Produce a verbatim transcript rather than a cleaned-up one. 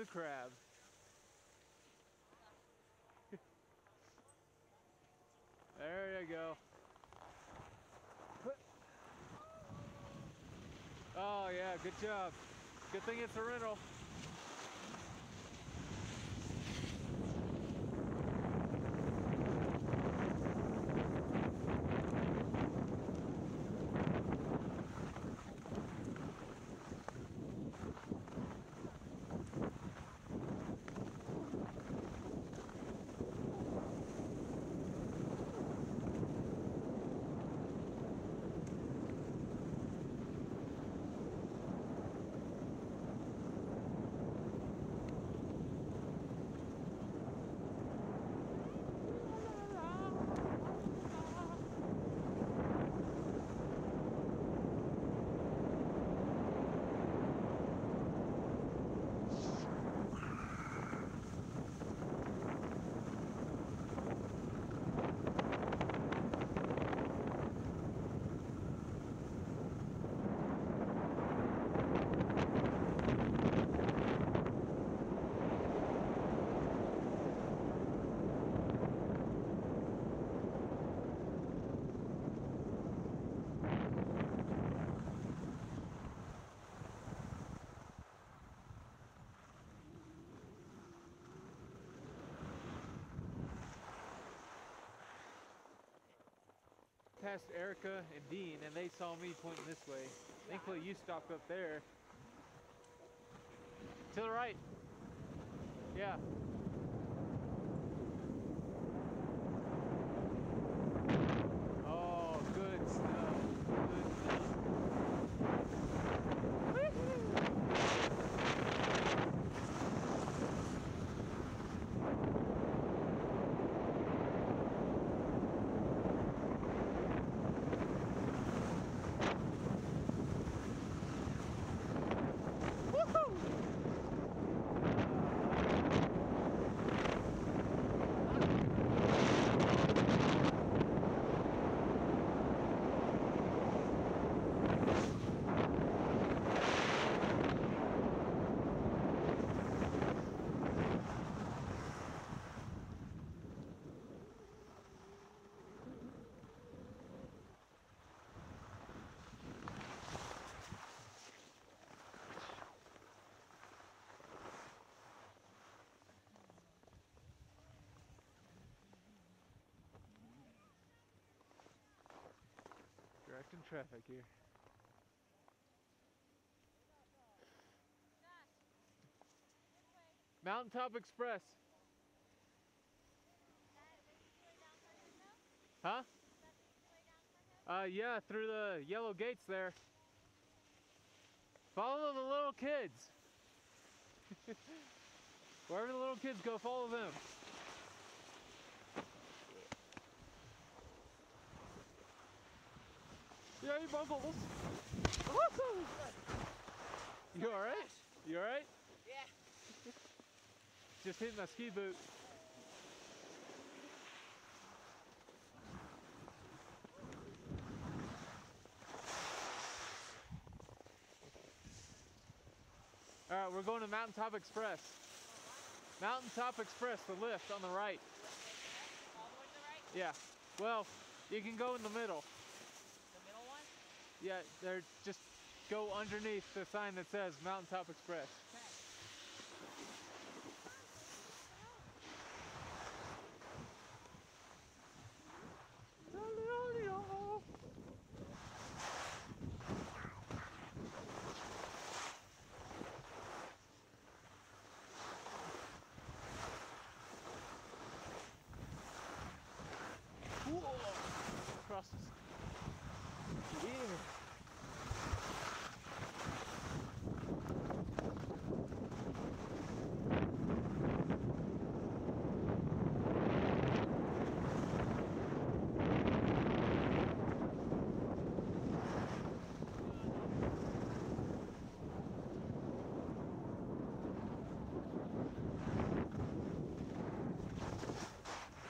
crab. There you go. Oh yeah, good job. Good thing it's a rental. Past Erica and Dean, and they saw me pointing this way. Thankfully, you stopped up there. To the right. Yeah. Oh, good stuff. Good stuff. Directing traffic here. Mountaintop Express. Huh? Uh, yeah, through the yellow gates there. Follow the little kids. Wherever the little kids go, follow them. Yay, Buggles! You alright? You alright? Yeah. Just hitting my ski boot. Alright, we're going to Mountaintop Express. Mountaintop Express, the lift on the right. All the way to the right? Yeah. Well, you can go in the middle. The middle one? Yeah, there. Just go underneath the sign that says Mountaintop Express.